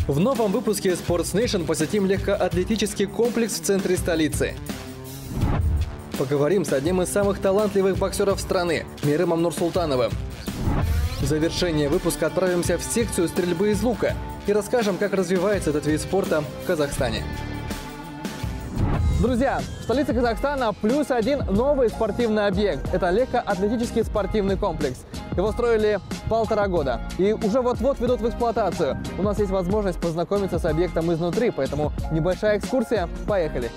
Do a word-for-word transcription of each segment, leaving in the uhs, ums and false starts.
В новом выпуске Sports Nation посетим легкоатлетический комплекс в центре столицы. Поговорим с одним из самых талантливых боксеров страны – Мейремом Нурсултановым. В завершение выпуска отправимся в секцию стрельбы из лука и расскажем, как развивается этот вид спорта в Казахстане. Друзья, в столице Казахстана плюс один новый спортивный объект. Это легкоатлетический спортивный комплекс. Его строили полтора года и уже вот-вот ведут в эксплуатацию. У нас есть возможность познакомиться с объектом изнутри, поэтому небольшая экскурсия. Поехали!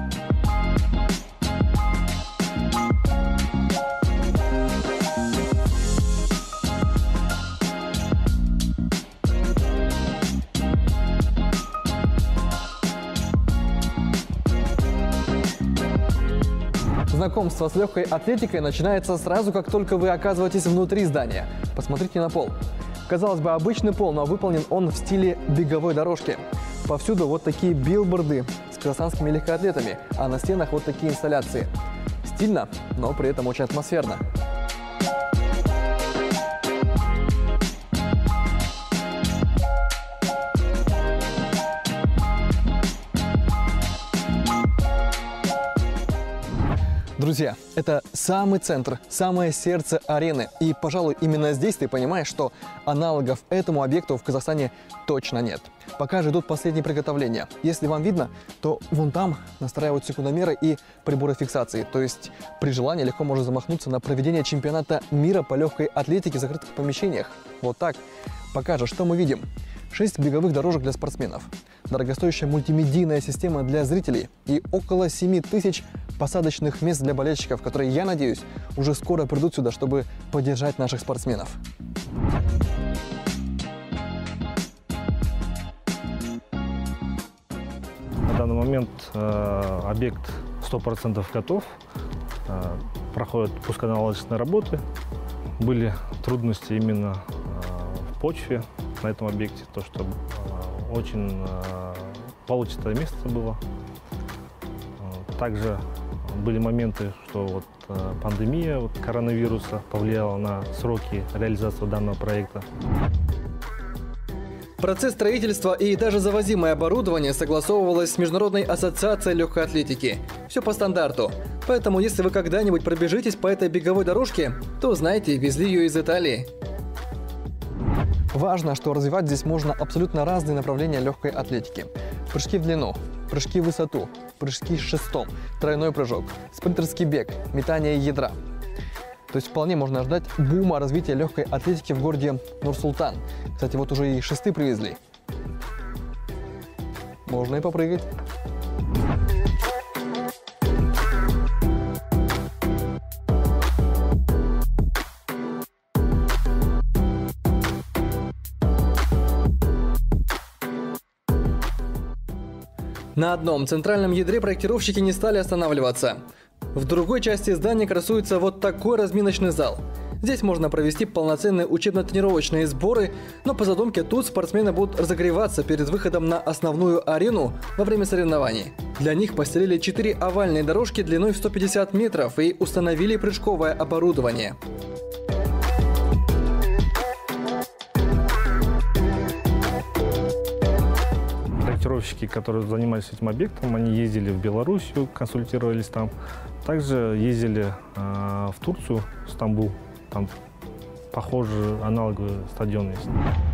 Знакомство с легкой атлетикой начинается сразу, как только вы оказываетесь внутри здания. Посмотрите на пол. Казалось бы, обычный пол, но выполнен он в стиле беговой дорожки. Повсюду вот такие билборды с казахстанскими легкоатлетами, а на стенах вот такие инсталляции. Стильно, но при этом очень атмосферно. Друзья, это самый центр, самое сердце арены. И, пожалуй, именно здесь ты понимаешь, что аналогов этому объекту в Казахстане точно нет. Пока же идут последние приготовления. Если вам видно, то вон там настраивают секундомеры и приборы фиксации. То есть при желании легко можно замахнуться на проведение чемпионата мира по легкой атлетике в закрытых помещениях. Вот так. Пока же, что мы видим? Шесть беговых дорожек для спортсменов, дорогостоящая мультимедийная система для зрителей и около семи тысяч посадочных мест для болельщиков, которые, я надеюсь, уже скоро придут сюда, чтобы поддержать наших спортсменов. На данный момент э, объект сто процентов готов, э, проходят пусконаладочные работы. Были трудности именно э, в почве на этом объекте, то что э, очень э, получатое место было. Также были моменты, что вот э, пандемия вот, коронавируса повлияла на сроки реализации данного проекта. Процесс строительства и даже завозимое оборудование согласовывалось с Международной ассоциацией легкой атлетики. Все по стандарту. Поэтому, если вы когда-нибудь пробежитесь по этой беговой дорожке, то знайте, везли ее из Италии. Важно, что развивать здесь можно абсолютно разные направления легкой атлетики. Прыжки в длину, прыжки в высоту, прыжки с шестом, тройной прыжок, спринтерский бег, метание ядра. То есть вполне можно ждать бума развития легкой атлетики в городе Нур-Султан. Кстати, вот уже и шесты привезли. Можно и попрыгать. На одном центральном ядре проектировщики не стали останавливаться. В другой части здания красуется вот такой разминочный зал. Здесь можно провести полноценные учебно-тренировочные сборы, но по задумке тут спортсмены будут разогреваться перед выходом на основную арену во время соревнований. Для них постелили четыре овальные дорожки длиной в сто пятьдесят метров и установили прыжковое оборудование. Проектировщики, которые занимались этим объектом, они ездили в Белоруссию, консультировались там. Также ездили э, в Турцию, в Стамбул. Там похожие аналоговые стадионы есть.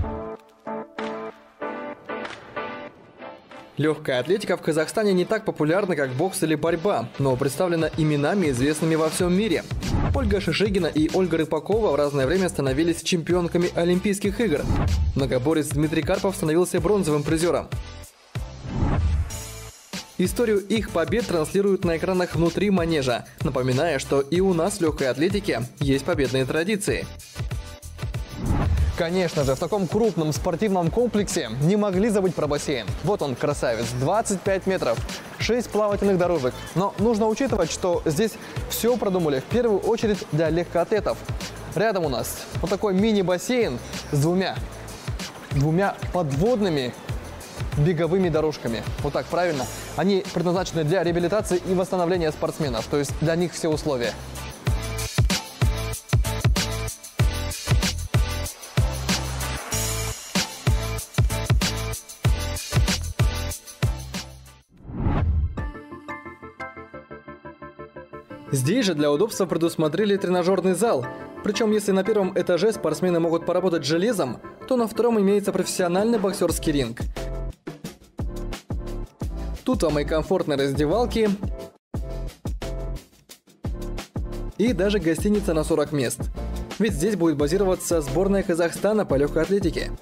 Легкая атлетика в Казахстане не так популярна, как бокс или борьба, но представлена именами, известными во всем мире. Ольга Шишигина и Ольга Рыпакова в разное время становились чемпионками Олимпийских игр. Многоборец Дмитрий Карпов становился бронзовым призером. Историю их побед транслируют на экранах внутри манежа, напоминая, что и у нас в легкой атлетике есть победные традиции. Конечно же, в таком крупном спортивном комплексе не могли забыть про бассейн. Вот он, красавец, двадцать пять метров, шесть плавательных дорожек. Но нужно учитывать, что здесь все продумали в первую очередь для легкоатлетов. Рядом у нас вот такой мини-бассейн с двумя, двумя подводными беговыми дорожками. Вот так, правильно? Они предназначены для реабилитации и восстановления спортсменов, то есть для них все условия. Здесь же для удобства предусмотрели тренажерный зал. Причем, если на первом этаже спортсмены могут поработать железом, то на втором имеется профессиональный боксерский ринг. Тут вам и комфортные раздевалки, и даже гостиница на сорок мест. Ведь здесь будет базироваться сборная Казахстана по легкой атлетике.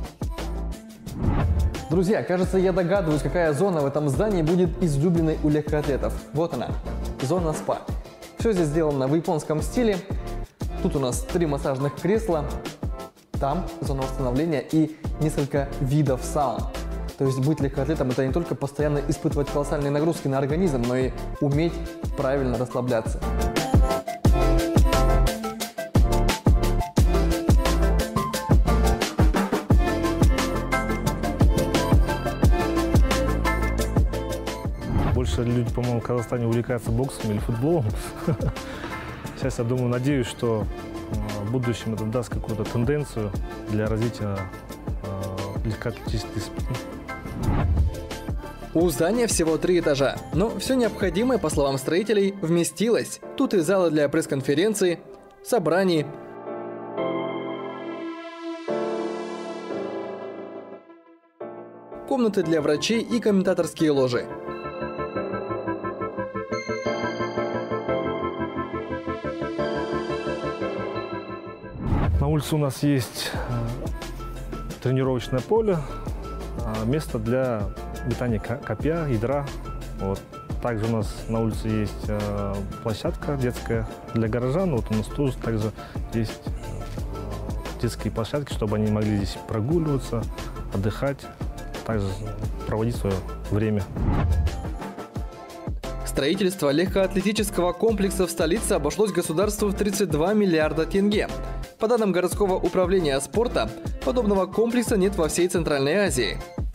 Друзья, кажется, я догадываюсь, какая зона в этом здании будет излюбленной у легкоатлетов. Вот она, зона спа. Все здесь сделано в японском стиле. Тут у нас три массажных кресла, там зона восстановления и несколько видов саун. То есть быть легкоатлетом – это не только постоянно испытывать колоссальные нагрузки на организм, но и уметь правильно расслабляться. Больше люди, по-моему, в Казахстане увлекаются боксом или футболом. Сейчас, я думаю, надеюсь, что в будущем это даст какую-то тенденцию для развития легкоатлетической дисциплины. У здания всего три этажа, но все необходимое, по словам строителей, вместилось. Тут и залы для пресс-конференций, собраний, комнаты для врачей и комментаторские ложи. На улице у нас есть тренировочное поле, место для метания копья, ядра. Вот. Также у нас на улице есть площадка детская для горожан. Вот у нас тоже также есть детские площадки, чтобы они могли здесь прогуливаться, отдыхать, также проводить свое время. Строительство легкоатлетического комплекса в столице обошлось государству в тридцать два миллиарда тенге. По данным городского управления спорта, подобного комплекса нет во всей Центральной Азии.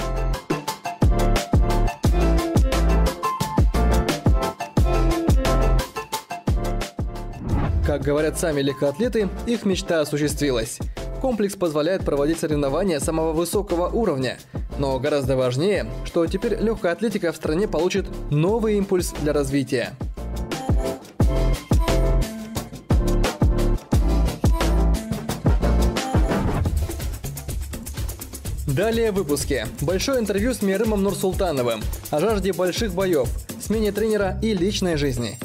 Как говорят сами легкоатлеты, их мечта осуществилась. Комплекс позволяет проводить соревнования самого высокого уровня. Но гораздо важнее, что теперь легкая атлетика в стране получит новый импульс для развития. Далее в выпуске. Большое интервью с Мейрымом Нурсултановым о жажде больших боев, смене тренера и личной жизни.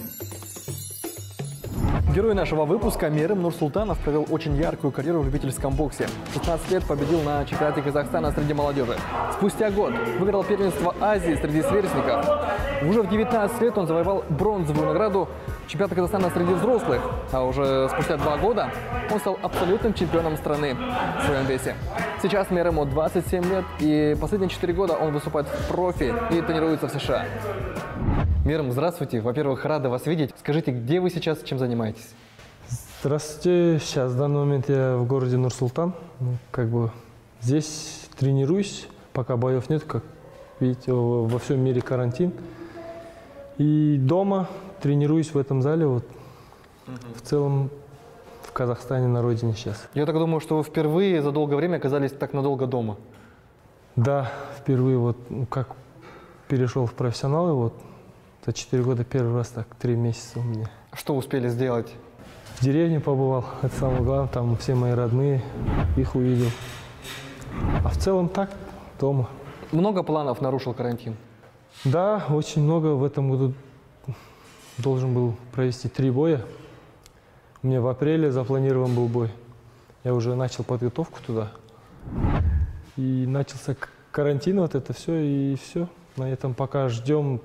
Герой нашего выпуска Мейрым Нурсултанов провел очень яркую карьеру в любительском боксе. В шестнадцать лет победил на чемпионате Казахстана среди молодежи. Спустя год выиграл первенство Азии среди сверстников. Уже в девятнадцать лет он завоевал бронзовую награду чемпионата Казахстана среди взрослых. А уже спустя два года он стал абсолютным чемпионом страны в своем весе. Сейчас Мейрыму двадцать семь лет, и последние четыре года он выступает в профи и тренируется в США. Мейрым, здравствуйте. Во-первых, рада вас видеть. Скажите, где вы сейчас, чем занимаетесь? Здравствуйте. Сейчас, в данный момент, я в городе Нур-Султан. Ну, как бы здесь тренируюсь, пока боев нет, как видите, во всем мире карантин. И дома тренируюсь в этом зале. Вот. Угу. В целом в Казахстане, на родине сейчас. Я так думаю, что вы впервые за долгое время оказались так надолго дома. Да, впервые вот ну, как перешел в профессионалы, вот за четыре года первый раз так, три месяца у меня. Что успели сделать? В деревне побывал, это самое главное, там все мои родные, их увидел. А в целом так, дома. Много планов нарушил карантин? Да, очень много. В этом году должен был провести три боя. У меня в апреле запланирован был бой. Я уже начал подготовку туда. И начался карантин, вот это все, и все. На этом пока ждем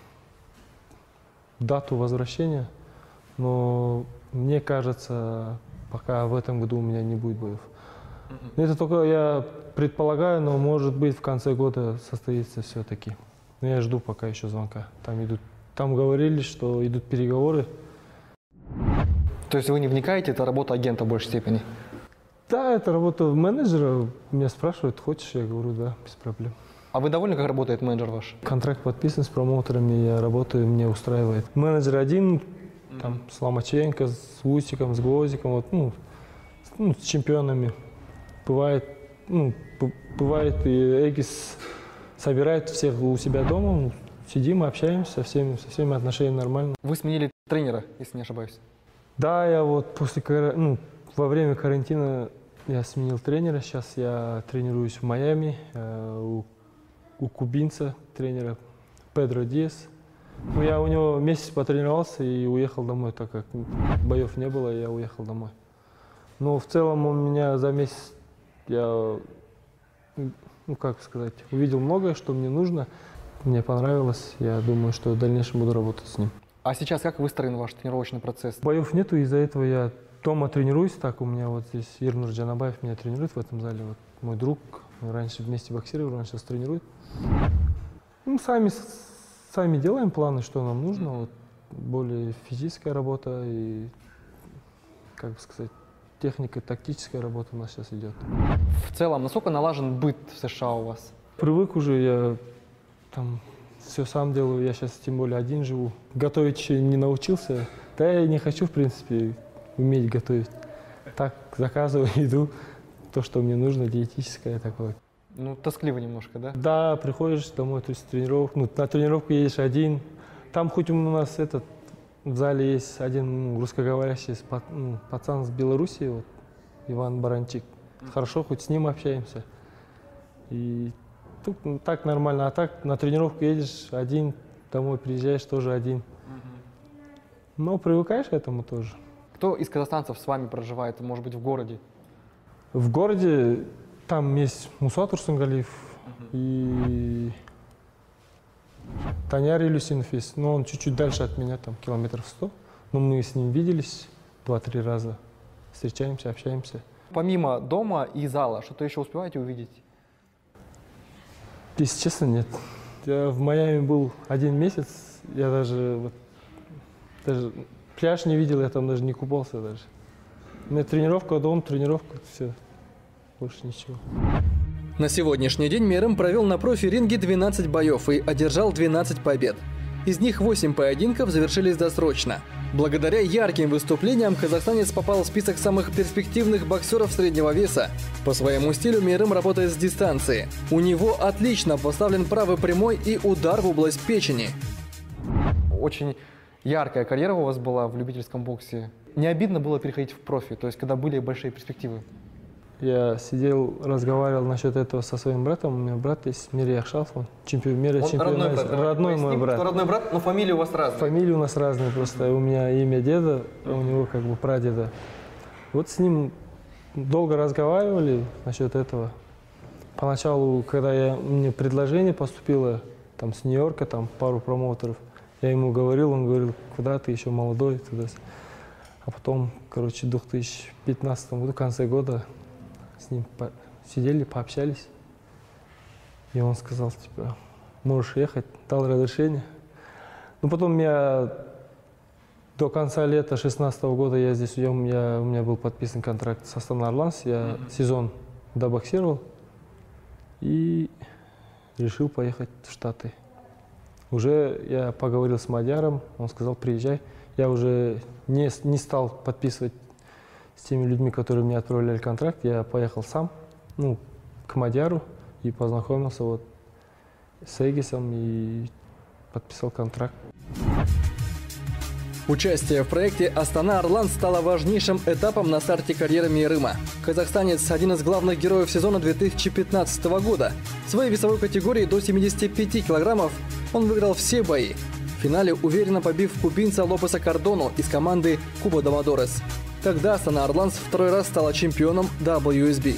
дату возвращения. Но мне кажется, пока в этом году у меня не будет боев. Mm-hmm. Это только я предполагаю, но может быть в конце года состоится все-таки. Но я жду пока еще звонка. Там идут, там говорили, что идут переговоры. То есть вы не вникаете, это работа агента в большей степени? Да, это работа менеджера. Меня спрашивают, хочешь? Я говорю, да, без проблем. А вы довольны, как работает менеджер ваш? Контракт подписан с промоутерами, я работаю, мне устраивает. Менеджер один, там, с Ломаченко, с Усиком, с Гвоздиком, вот, ну, ну, с чемпионами. Бывает, ну, бывает и Эгис собирает всех у себя дома, сидим, общаемся, со всеми, со всеми отношения нормально. Вы сменили тренера, если не ошибаюсь. Да, я вот после, ну, во время карантина я сменил тренера. Сейчас я тренируюсь в Майами э, у, у кубинца тренера Педро Диас. Ну, я у него месяц потренировался и уехал домой, так как боев не было, я уехал домой. Но в целом у меня за месяц я, ну как сказать, увидел многое, что мне нужно. Мне понравилось, я думаю, что в дальнейшем буду работать с ним. А сейчас как выстроен ваш тренировочный процесс? Боев нету, из-за этого я дома тренируюсь. Так у меня вот здесь Ирнур Джанабаев меня тренирует в этом зале. Вот мой друг, мы раньше вместе боксировали, он сейчас тренирует. Ну, сами, сами делаем планы, что нам нужно. Вот, более физическая работа и, как бы сказать, техника, тактическая работа у нас сейчас идет. В целом, насколько налажен быт в США у вас? Привык уже, я там все сам делаю, я сейчас тем более один живу. Готовить еще не научился, да я не хочу, в принципе, уметь готовить. Так, заказываю еду, то, что мне нужно, диетическое такое. Ну, тоскливо немножко, да? Да, приходишь домой, то есть тренировку, ну, на тренировку едешь один. Там хоть у нас этот, в зале есть один ну, русскоговорящий ну, пацан с Белоруссии, вот, Иван Баранчик. Хорошо, хоть с ним общаемся. И тут ну, так нормально, а так на тренировку едешь один, домой приезжаешь тоже один. Угу. Но привыкаешь к этому тоже. Кто из казахстанцев с вами проживает, может быть, в городе? В городе там есть Муса Турсунгалиев угу. и Таняр Илюсинов есть, но он чуть-чуть дальше от меня, там километров сто. Но мы с ним виделись два-три раза, встречаемся, общаемся. Помимо дома и зала, что-то еще успеваете увидеть? Если честно, нет. Я в Майами был один месяц, я даже, вот, даже пляж не видел, я там даже не купался даже. У меня тренировка, дом, тренировка, все, больше ничего. На сегодняшний день Мейрам провел на профи-ринге двенадцать боев и одержал двенадцать побед. Из них восемь поединков завершились досрочно. Благодаря ярким выступлениям казахстанец попал в список самых перспективных боксеров среднего веса. По своему стилю Мейрам работает с дистанции. У него отлично поставлен правый прямой и удар в область печени. Очень яркая карьера у вас была в любительском боксе. Не обидно было переходить в профи, то есть когда были большие перспективы? Я сидел, разговаривал насчет этого со своим братом. У меня брат есть, Мири Ахшалов, он чемпион мира, чемпион родной брат, родной мой брат. Кто родной брат, но фамилии у вас разные. Фамилии у нас разные, просто у меня имя деда, а у него как бы прадеда. Вот с ним долго разговаривали насчет этого. Поначалу, когда я, мне предложение поступило там с Нью-Йорка, там пару промоутеров, я ему говорил, он говорил, куда ты еще молодой, туда. А потом, короче, в две тысячи пятнадцатом году, в конце года, с ним по сидели, пообщались. И он сказал, типа, можешь ехать, дал разрешение. Ну, потом я до конца лета шестнадцатого года я здесь уем, я, у меня был подписан контракт с Астана Орландс, я mm-hmm. сезон добоксировал и решил поехать в Штаты. Уже я поговорил с Мадяром, он сказал, приезжай. Я уже не, не стал подписывать с теми людьми, которые мне отправляли контракт. Я поехал сам, ну, к Мадяру и познакомился вот с Эгисом и подписал контракт. Участие в проекте «Астана Орландс» стало важнейшим этапом на старте карьеры Мейрама. Казахстанец – один из главных героев сезона две тысячи пятнадцатого года. В своей весовой категории до семидесяти пяти килограммов он выиграл все бои. В финале уверенно побив кубинца Лопеса Кордону из команды Куба Домодорес. Тогда Астана Орландс второй раз стала чемпионом дабл ю эс би.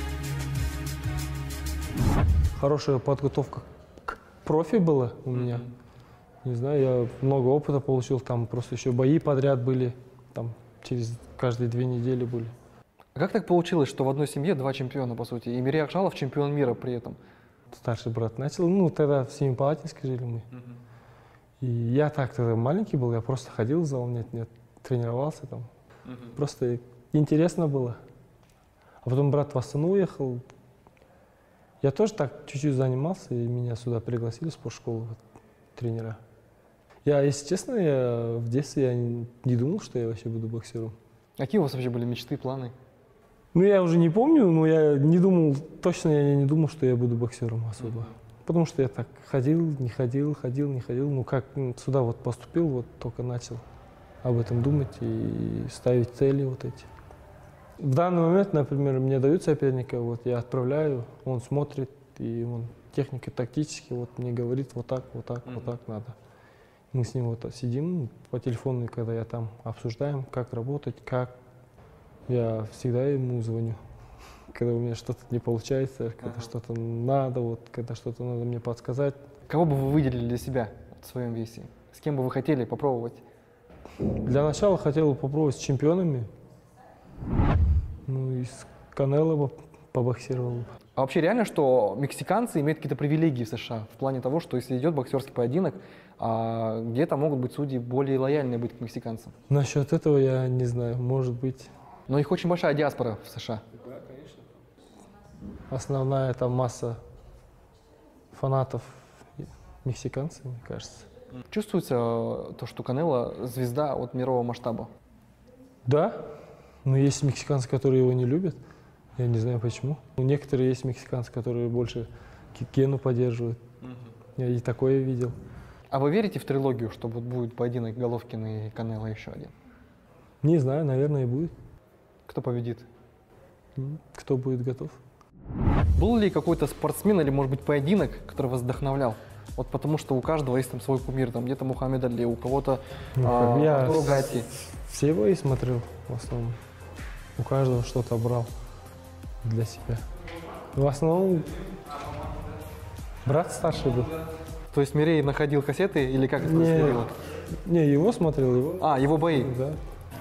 Хорошая подготовка к профи была у меня. Не знаю, я много опыта получил, там просто еще бои подряд были, там через каждые две недели были. А как так получилось, что в одной семье два чемпиона, по сути, и Мири Ахшалов чемпион мира при этом? Старший брат начал, ну тогда в Семипалатинске жили мы. Uh-huh. И я так тогда маленький был, я просто ходил в зал, нет, нет, тренировался там. Uh-huh. Просто интересно было. А потом брат в Астану уехал. Я тоже так чуть-чуть занимался, и меня сюда пригласили в спортшколу, вот, тренера. Я, если честно, я в детстве я не, не думал, что я вообще буду боксером. Какие у вас вообще были мечты, планы? Ну, я уже не помню, но я не думал, точно я не думал, что я буду боксером особо. Mm-hmm. Потому что я так ходил, не ходил, ходил, не ходил. Ну, как сюда вот поступил, вот только начал. об этом думать и ставить цели вот эти. В данный момент, например, мне дают соперника, вот я отправляю, он смотрит, и он технико, тактически вот мне говорит, вот так, вот так, mm-hmm. вот так надо. Мы с ним вот сидим по телефону, когда я там обсуждаем, как работать, как. Я всегда ему звоню, когда у меня что-то не получается, когда uh-huh. что-то надо, вот, когда что-то надо мне подсказать. Кого бы вы выделили для себя в своем весе? С кем бы вы хотели попробовать? Для начала хотел попробовать с чемпионами. Ну и с Канело бы побоксировал. А вообще реально, что мексиканцы имеют какие-то привилегии в США? В плане того, что если идет боксерский поединок, а где-то могут быть судьи более лояльные быть к мексиканцам? Насчет этого я не знаю, может быть. Но их очень большая диаспора в США. Да, конечно. Основная там масса фанатов мексиканцы, мне кажется. Чувствуется то, что Канело звезда от мирового масштаба? Да, но есть мексиканцы, которые его не любят. Я не знаю почему. Некоторые есть мексиканцы, которые больше Гену поддерживают. Угу. Я и такое видел. А вы верите в трилогию, что вот будет поединок Головкин и Канело еще один? Не знаю, наверное, и будет. Кто победит? Кто будет готов. Был ли какой-то спортсмен или, может быть, поединок, который вас вдохновлял? Вот потому что у каждого есть там свой кумир, там где-то Мухаммед Али, у кого-то ну, а, я Ругати. Все бои смотрел в основном. У каждого что-то брал для себя. В основном брат старший был. То есть Мирей находил кассеты или как это не, происходило? Не, его смотрел. Его. А, его бои? Да.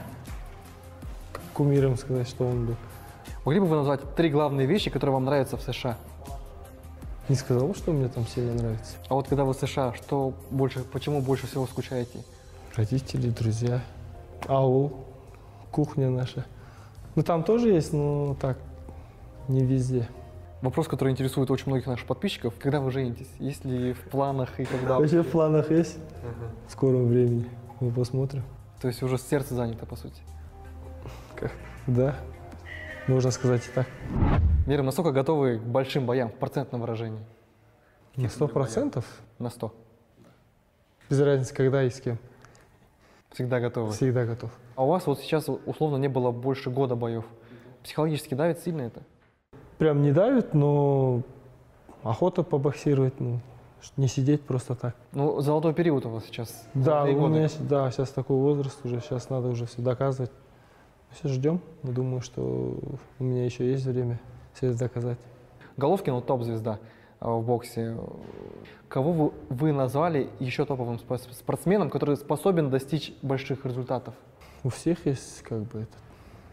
Кумиром сказать, что он был. Могли бы вы назвать три главные вещи, которые вам нравятся в США? Не сказал, что мне там сильно нравится. А вот когда вы в США, что больше, почему больше всего скучаете? Родители, друзья, аул, кухня наша. Ну там тоже есть, но так, не везде. Вопрос, который интересует очень многих наших подписчиков. Когда вы женитесь? Есть ли в планах и когда? Вообще в планах есть. Uh-huh. В скором времени. Мы посмотрим. То есть уже сердце занято, по сути? Как? Да. Можно сказать и так. Мирим, насколько готовы к большим боям в процентном выражении? На сто процентов? На сто. Без разницы, когда и с кем. Всегда готовы? Всегда готов. А у вас вот сейчас условно не было больше года боев. Психологически давит сильно это? Прям не давит, но охота побоксировать, ну, не сидеть просто так. Ну, золотой период у вас сейчас. Да, у меня, да, сейчас такой возраст уже, сейчас надо уже все доказывать. Все ждем. Я думаю, что у меня еще есть время все это доказать. Головкин, вот топ-звезда в боксе. Кого вы, вы назвали еще топовым спортсменом, который способен достичь больших результатов? У всех есть как бы это,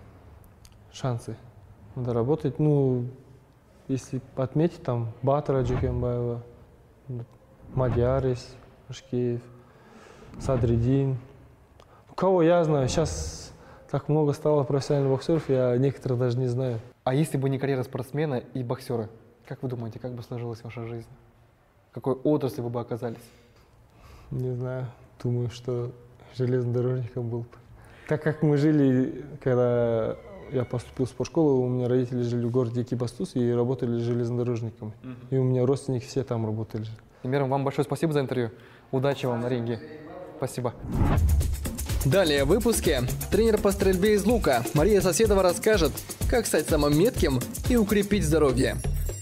шансы. Надо работать. Ну, если отметить, там Батра Джукембаева, Мадьярис, Ашкеев, Садридин. Кого я знаю? Сейчас так много стало профессиональных боксеров, я некоторых даже не знаю. А если бы не карьера спортсмена и боксера, как вы думаете, как бы сложилась ваша жизнь? В какой отрасли вы бы оказались? Не знаю. Думаю, что железнодорожником был бы. Так как мы жили, когда я поступил в спортшколу, у меня родители жили в городе Экибастуз и работали железнодорожниками. Uh-huh. И у меня родственники все там работали. Мирим, вам большое спасибо за интервью. Удачи вам на ринге. Спасибо. Далее в выпуске тренер по стрельбе из лука Мария Соседова расскажет, как стать самым метким и укрепить здоровье.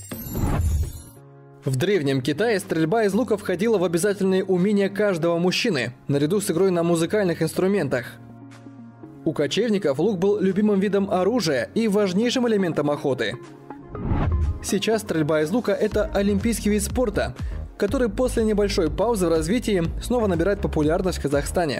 В древнем Китае стрельба из лука входила в обязательные умения каждого мужчины, наряду с игрой на музыкальных инструментах. У кочевников лук был любимым видом оружия и важнейшим элементом охоты. Сейчас стрельба из лука – это олимпийский вид спорта, который после небольшой паузы в развитии снова набирает популярность в Казахстане.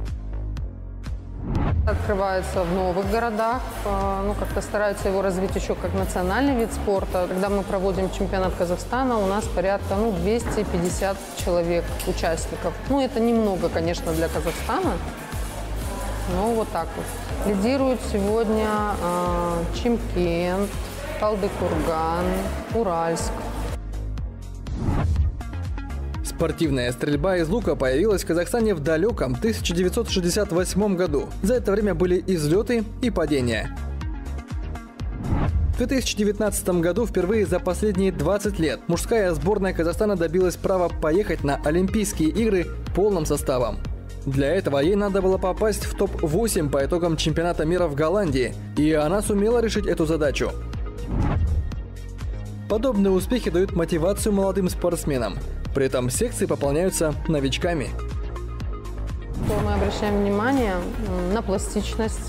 Открывается в новых городах, ну как-то стараются его развить еще как национальный вид спорта. Когда мы проводим чемпионат Казахстана, у нас порядка ну, двести пятьдесят человек, участников. Ну это немного, конечно, для Казахстана, но вот так вот. Лидируют сегодня э, Чимкент, Талдыкурган, Уральск. Спортивная стрельба из лука появилась в Казахстане в далеком тысяча девятьсот шестьдесят восьмом году. За это время были и взлеты, и падения. В две тысячи девятнадцатом году впервые за последние двадцать лет мужская сборная Казахстана добилась права поехать на Олимпийские игры полным составом. Для этого ей надо было попасть в топ восемь по итогам чемпионата мира в Голландии, и она сумела решить эту задачу. Подобные успехи дают мотивацию молодым спортсменам. При этом секции пополняются новичками. Мы обращаем внимание на пластичность,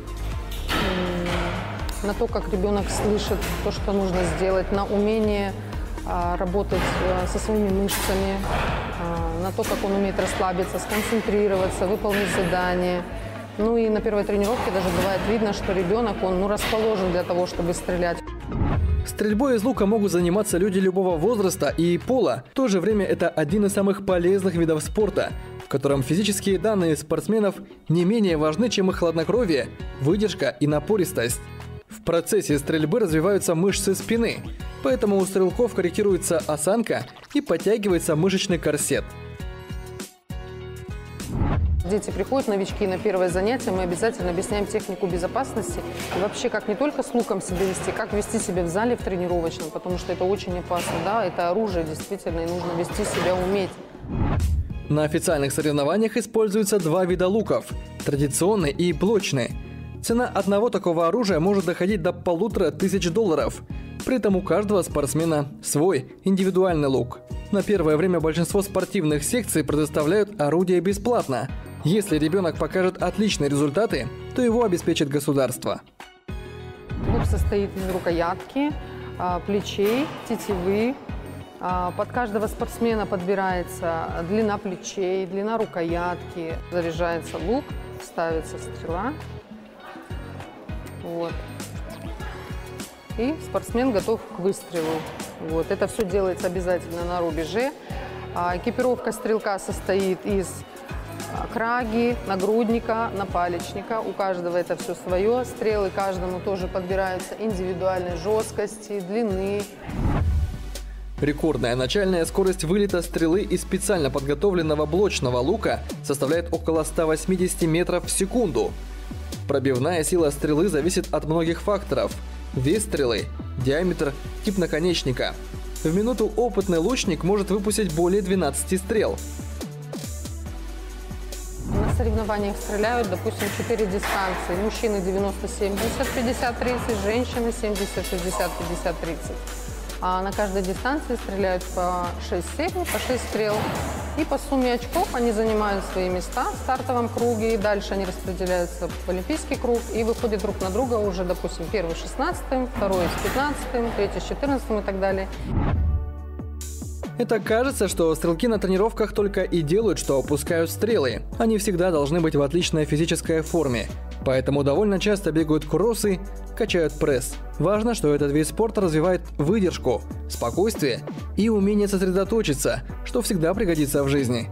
на то, как ребенок слышит то, что нужно сделать, на умение работать со своими мышцами, на то, как он умеет расслабиться, сконцентрироваться, выполнить задание. Ну и на первой тренировке даже бывает видно, что ребенок, он ну, расположен для того, чтобы стрелять. Стрельбой из лука могут заниматься люди любого возраста и пола. В то же время это один из самых полезных видов спорта, в котором физические данные спортсменов не менее важны, чем их хладнокровие, выдержка и напористость. В процессе стрельбы развиваются мышцы спины, поэтому у стрелков корректируется осанка и подтягивается мышечный корсет. Дети приходят, новички, на первое занятие, мы обязательно объясняем технику безопасности и вообще, как не только с луком себя вести, как вести себя в зале, в тренировочном, потому что это очень опасно, да, это оружие действительно, и нужно вести себя уметь. На официальных соревнованиях используются два вида луков – традиционный и блочный. Цена одного такого оружия может доходить до полутора тысяч долларов. При этом у каждого спортсмена свой индивидуальный лук. На первое время большинство спортивных секций предоставляют орудия бесплатно. Если ребенок покажет отличные результаты, то его обеспечит государство. Лук состоит из рукоятки, плечей, тетивы. Под каждого спортсмена подбирается длина плечей, длина рукоятки. Заряжается лук, ставится стрела. Вот. И спортсмен готов к выстрелу. Вот. Это все делается обязательно на рубеже. А экипировка стрелка состоит из краги, нагрудника, напалечника. У каждого это все свое. Стрелы каждому тоже подбираются индивидуальной жесткости, длины. Рекордная начальная скорость вылета стрелы из специально подготовленного блочного лука составляет около ста восьмидесяти метров в секунду. Пробивная сила стрелы зависит от многих факторов. Вес стрелы, диаметр, тип наконечника. В минуту опытный лучник может выпустить более двенадцати стрел. На соревнованиях стреляют, допустим, четыре дистанции. Мужчины девяносто семьдесят пятьдесят тридцать, женщины семьдесят шестьдесят пятьдесят тридцать. А на каждой дистанции стреляют по шесть серий, по шесть стрел. И по сумме очков они занимают свои места в стартовом круге. И дальше они распределяются в олимпийский круг и выходят друг на друга уже, допустим, первый с шестнадцатым, второй с пятнадцатым, третий с четырнадцатым и так далее. Это кажется, что стрелки на тренировках только и делают, что опускают стрелы. Они всегда должны быть в отличной физической форме. Поэтому довольно часто бегают кроссы, качают пресс. Важно, что этот вид спорта развивает выдержку, спокойствие и умение сосредоточиться, что всегда пригодится в жизни.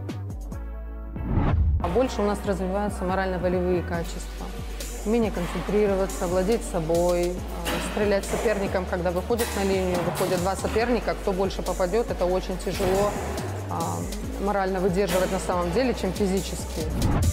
А больше у нас развиваются морально-волевые качества. Умение концентрироваться, владеть собой, стрелять соперникам, когда выходят на линию, выходят два соперника, кто больше попадет, это очень тяжело морально выдерживать на самом деле, чем физически.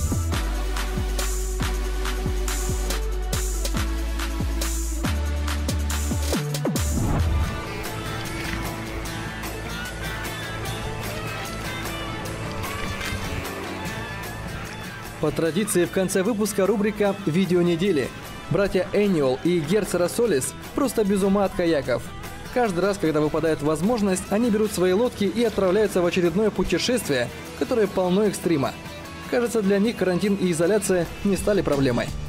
По традиции в конце выпуска рубрика «Видео недели». Братья Эниол и Герц Рассолис просто без ума от каяков. Каждый раз, когда выпадает возможность, они берут свои лодки и отправляются в очередное путешествие, которое полно экстрима. Кажется, для них карантин и изоляция не стали проблемой.